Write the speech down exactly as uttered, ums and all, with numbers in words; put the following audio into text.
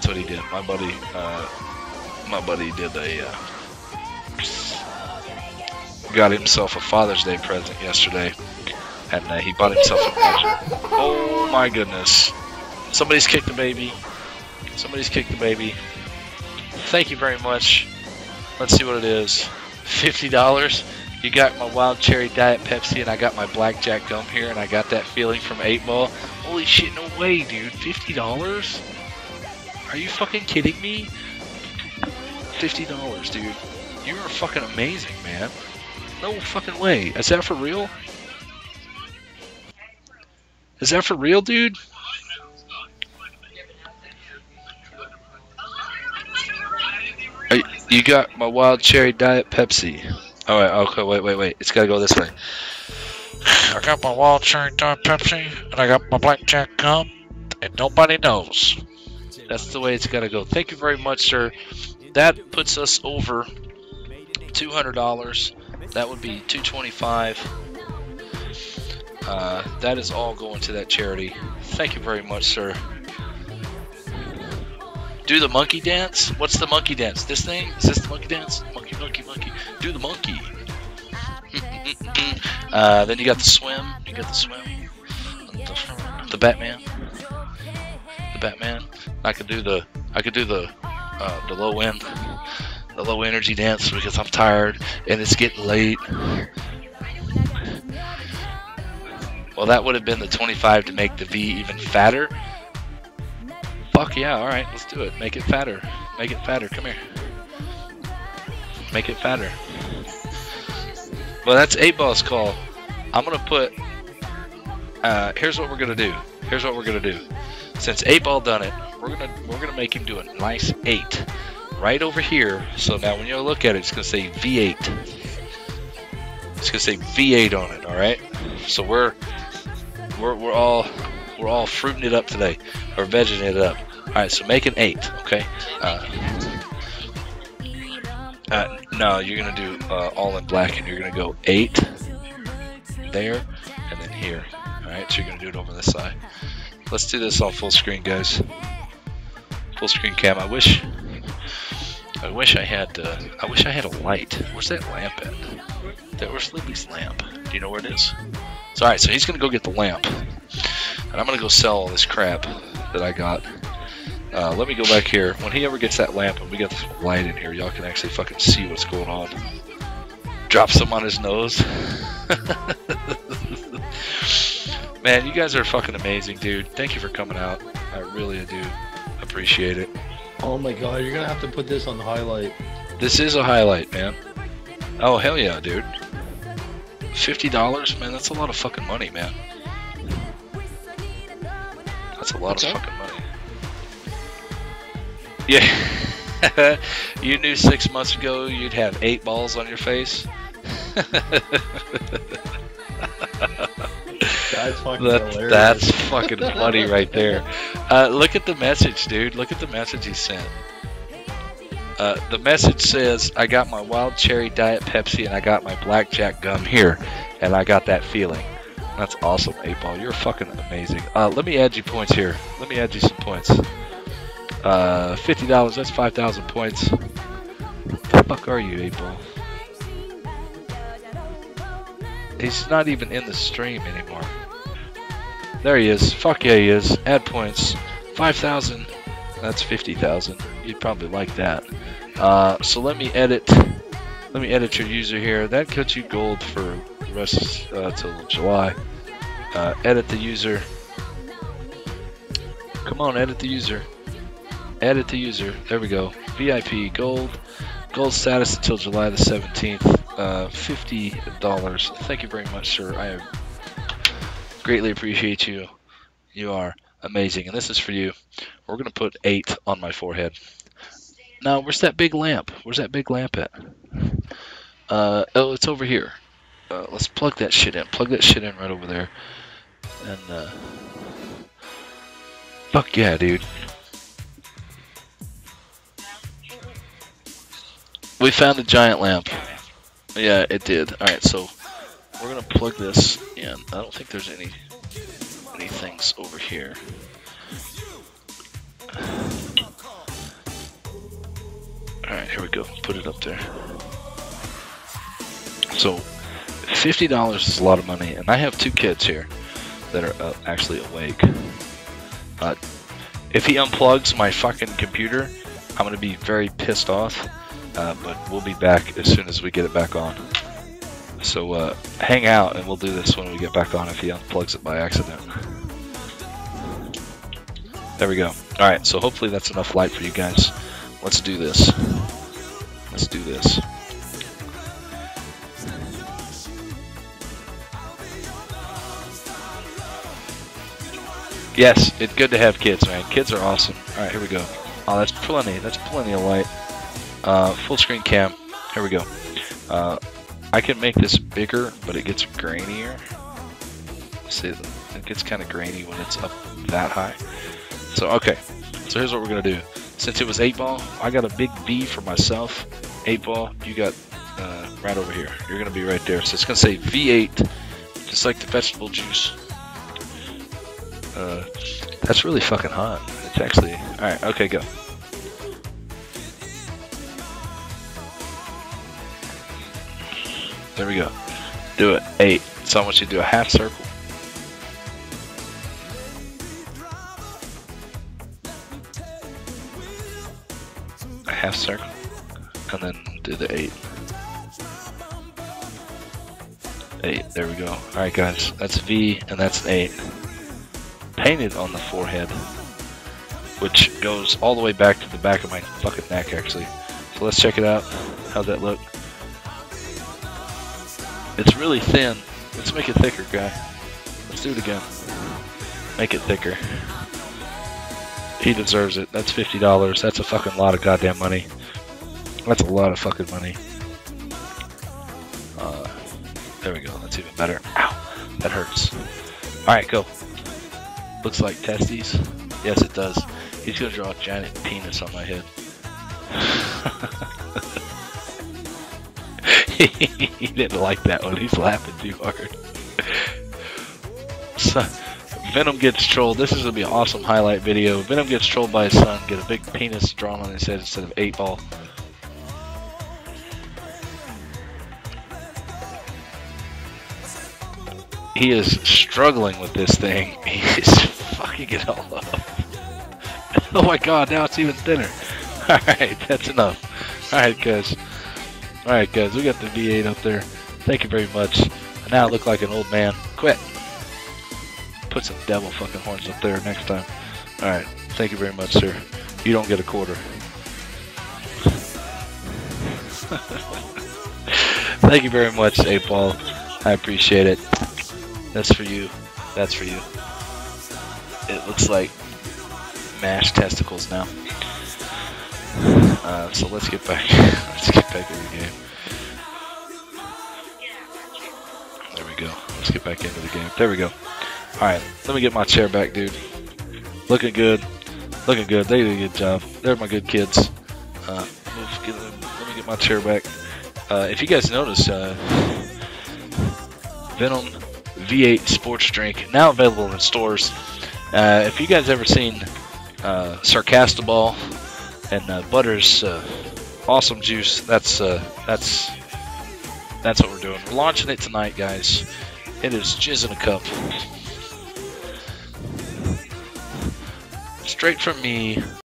That's what he did. My buddy, uh, my buddy did a, uh, got himself a Father's Day present yesterday, and uh, he bought himself a Badger. Oh my goodness. Somebody's kicked the baby. Somebody's kicked the baby. Thank you very much. Let's see what it is. fifty dollars. You got my Wild Cherry Diet Pepsi, and I got my Blackjack Gum here, and I got that feeling from eight ball. Holy shit, no way, dude. fifty dollars? Are you fucking kidding me? fifty dollars, dude. You are fucking amazing, man. No fucking way. Is that for real? Is that for real, dude? You got my Wild Cherry Diet Pepsi. Alright, okay, wait, wait, wait. It's gotta go this way. I got my Wild Cherry Diet Pepsi, and I got my Blackjack Gum, and nobody knows. That's the way it's gotta go. Thank you very much, sir. That puts us over two hundred dollars. That would be two hundred twenty-five dollars. Uh, that is all going to that charity. Thank you very much, sir. Do the monkey dance? What's the monkey dance? This thing? Is this the monkey dance? Monkey, monkey, monkey. Do the monkey. uh, then you got the swim. You got the swim. The, the Batman. The Batman. I could do the. I could do the. Uh, the low end. The low energy dance because I'm tired and it's getting late. Well, that would have been the twenty-five to make the V even fatter. Fuck yeah, alright, let's do it. Make it fatter. Make it fatter. Come here. Make it fatter. Well, that's eight ball's call. I'm gonna put uh here's what we're gonna do. Here's what we're gonna do. Since eight ball done it, we're gonna we're gonna make him do a nice eight. Right over here. So now when you look at it, it's gonna say V eight. It's gonna say V eight on it, alright? So we're we're we're all we're all fruiting it up today. Or vegging it up. Alright, so make an eight, okay? Uh, uh, no, you're going to do uh, all in black, and you're going to go eight there, and then here. Alright, so you're going to do it over this side. Let's do this on full screen, guys. Full screen cam. I wish I wish I had uh, I wish I had a light. Where's that lamp at? There was Libby's lamp. Do you know where it is? So, alright, so he's going to go get the lamp. And I'm going to go sell all this crap that I got. Uh, let me go back here. When he ever gets that lamp and we got this light in here, y'all can actually fucking see what's going on. Drop some on his nose. Man, you guys are fucking amazing, dude. Thank you for coming out. I really do appreciate it. Oh my god, you're going to have to put this on the highlight. This is a highlight, man. Oh, hell yeah, dude. fifty dollars? Man, that's a lot of fucking money, man. That's a lot What's of that? fucking money. Yeah. You knew six months ago you'd have eight balls on your face? That's fucking that, hilarious. That's fucking funny right there. Uh, look at the message, dude. Look at the message he sent. Uh, the message says, I got my Wild Cherry Diet Pepsi and I got my Blackjack Gum here. And I got that feeling. That's awesome, eight ball. You're fucking amazing. Uh, let me add you points here. Let me add you some points. Uh, fifty dollars. That's five thousand points. What the fuck are you, eight ball? He's not even in the stream anymore. There he is. Fuck yeah, he is. Add points. five thousand. That's fifty thousand. You'd probably like that. Uh, so let me edit. Let me edit your user here. That gets you gold for the rest uh, till July. Uh, edit the user. Come on, edit the user. Edit the user. There we go. V I P gold. Gold status until July the seventeenth. Uh, fifty dollars. Thank you very much, sir. I greatly appreciate you. You are amazing. And this is for you. We're going to put eight on my forehead. Now, where's that big lamp? Where's that big lamp at? Uh, oh, it's over here. Uh, let's plug that shit in. Plug that shit in right over there. And, uh... fuck yeah, dude. We found a giant lamp. Yeah, it did. Alright, so we're gonna plug this in. I don't think there's any any things over here. Alright, here we go. Put it up there. So, fifty dollars is a lot of money, and I have two kids here that are uh, actually awake. Uh, if he unplugs my fucking computer, I'm going to be very pissed off, uh, but we'll be back as soon as we get it back on. So uh, hang out and we'll do this when we get back on if he unplugs it by accident. There we go. Alright, so hopefully that's enough light for you guys. Let's do this. Let's do this. Yes, it's good to have kids, man. Kids are awesome. Alright, here we go. Oh, that's plenty. That's plenty of light. Uh, full screen cam. Here we go. Uh, I can make this bigger, but it gets grainier. See, it gets kind of grainy when it's up that high. So, okay. So here's what we're going to do. Since it was eight ball, I got a big V for myself. eight ball, you got uh, right over here. You're going to be right there. So it's going to say V eight, just like the vegetable juice. Uh, that's really fucking hot. It's actually... Alright, okay, go. There we go. Do it. Eight. So I want you to do a half circle. A half circle. And then do the eight. Eight. There we go. Alright, guys. That's V and that's an eight. Painted on the forehead, which goes all the way back to the back of my fucking neck, actually. So let's check it out. How's that look? It's really thin. Let's make it thicker, guy. Let's do it again. Make it thicker. He deserves it. That's fifty dollars. That's a fucking lot of goddamn money. That's a lot of fucking money. Uh, there we go. That's even better. Ow. That hurts. Alright, go. Looks like testes. Yes, it does. He's gonna draw a giant penis on my head. He didn't like that one. He's laughing too hard. So, Venom gets trolled. This is gonna be an awesome highlight video. Venom gets trolled by his son. Get a big penis drawn on his head instead of eight ball. He is struggling with this thing. He is fucking it all up. Oh my god, now it's even thinner. Alright, that's enough. Alright, guys. Alright, guys, we got the V eight up there. Thank you very much. I now look like an old man. Quit. Put some devil fucking horns up there next time. Alright, thank you very much, sir. You don't get a quarter. Thank you very much, eight ball. I appreciate it. That's for you. That's for you. It looks like mashed testicles now. Uh, so let's get back. Let's get back in the game. There we go. Let's get back into the game. There we go. All right. Let me get my chair back, dude. Looking good. Looking good. They did a good job. They're my good kids. Uh, move, get, let me get my chair back. Uh, if you guys notice, uh, Venom V eight sports drink now available in stores. Uh, if you guys ever seen uh, Sarcastiball and uh, Butter's uh, awesome juice, that's uh, that's that's what we're doing. We're launching it tonight, guys. It is jizz in a cup, straight from me.